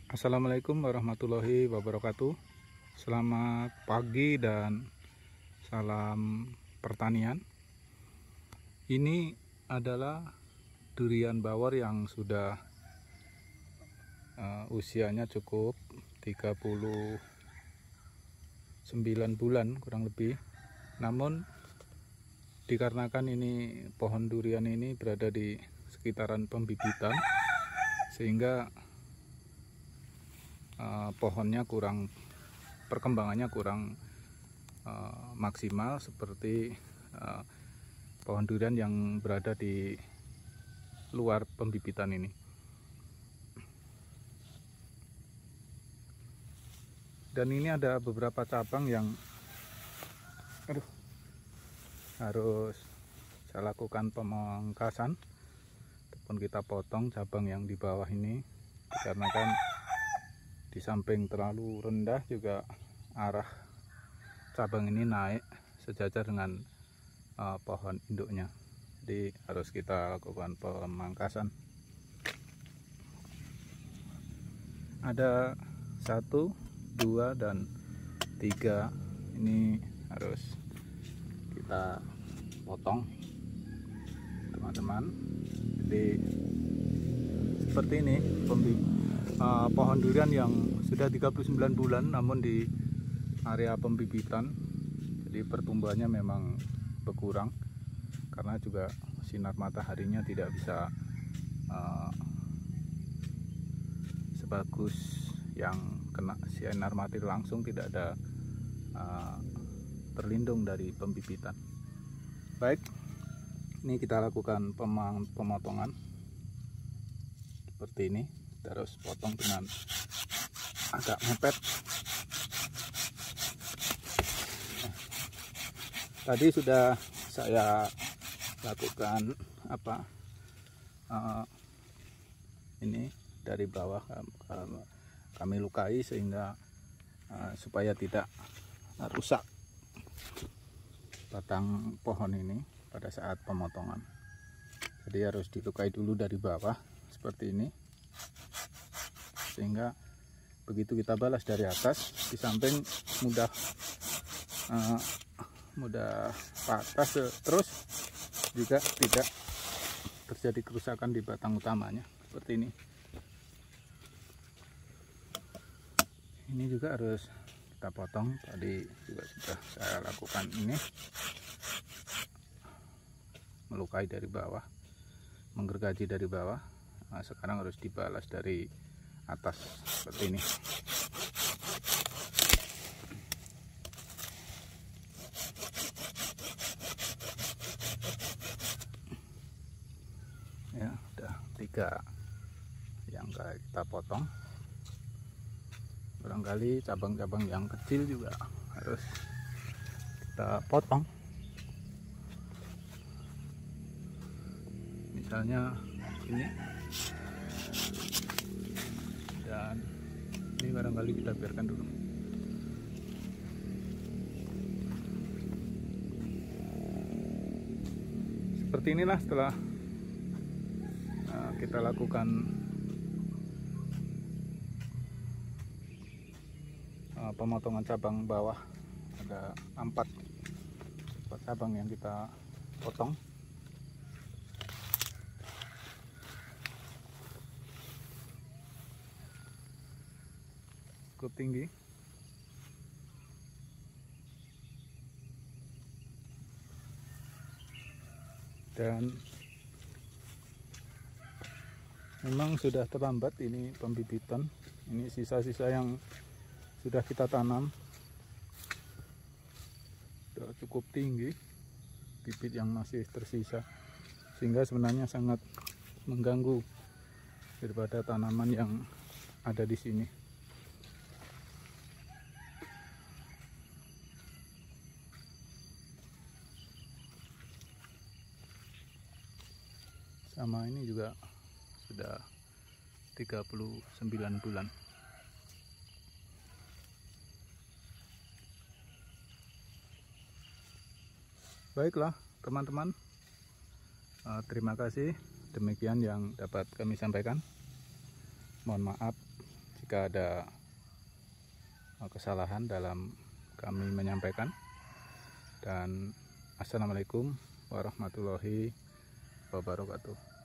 Assalamualaikum warahmatullahi wabarakatuh. Selamat pagi dan salam pertanian. Ini adalah durian bawor yang sudah usianya cukup 39 bulan kurang lebih. Namun dikarenakan ini pohon durian ini berada di sekitaran pembibitan, sehingga pohonnya perkembangannya kurang maksimal seperti pohon durian yang berada di luar pembibitan ini. Dan ini ada beberapa cabang yang harus saya lakukan pemangkasan ataupun kita potong cabang yang di bawah ini, dikarenakan di samping terlalu rendah juga arah cabang ini naik sejajar dengan pohon induknya, jadi harus kita lakukan pemangkasan. Ada 1, 2, dan 3 ini harus kita potong teman-teman. Jadi seperti ini pohon durian yang sudah 39 bulan namun di area pembibitan, jadi pertumbuhannya memang berkurang karena juga sinar mataharinya tidak bisa sebagus yang kena sinar matahari langsung, tidak ada terlindung dari pembibitan. Baik, ini kita lakukan pemotongan seperti ini. Kita harus potong dengan agak mepet. Tadi sudah saya lakukan ini dari bawah kami lukai sehingga supaya tidak rusak batang pohon ini pada saat pemotongan. Jadi harus dilukai dulu dari bawah seperti ini, sehingga begitu kita balas dari atas, di samping mudah patah, terus juga tidak terjadi kerusakan di batang utamanya seperti ini. Ini juga harus kita potong, tadi juga sudah saya lakukan ini, melukai dari bawah, menggergaji dari bawah. Nah, sekarang harus dibalas dari atas seperti ini. Ya, udah 3 yang kita potong. Barangkali cabang-cabang yang kecil juga harus kita potong, misalnya ini, dan ini barangkali kita biarkan dulu. Seperti inilah setelah kita lakukan pemotongan cabang bawah. Ada 4 cabang yang kita potong. Cukup tinggi. Dan memang sudah terlambat ini pembibitan. Ini sisa-sisa yang sudah kita tanam, sudah cukup tinggi bibit yang masih tersisa, sehingga sebenarnya sangat mengganggu daripada tanaman yang ada di sini. Sama ini juga sudah 39 bulan. Baiklah teman-teman, terima kasih. Demikian yang dapat kami sampaikan. Mohon maaf jika ada kesalahan dalam kami menyampaikan. Dan assalamualaikum warahmatullahi wabarakatuh.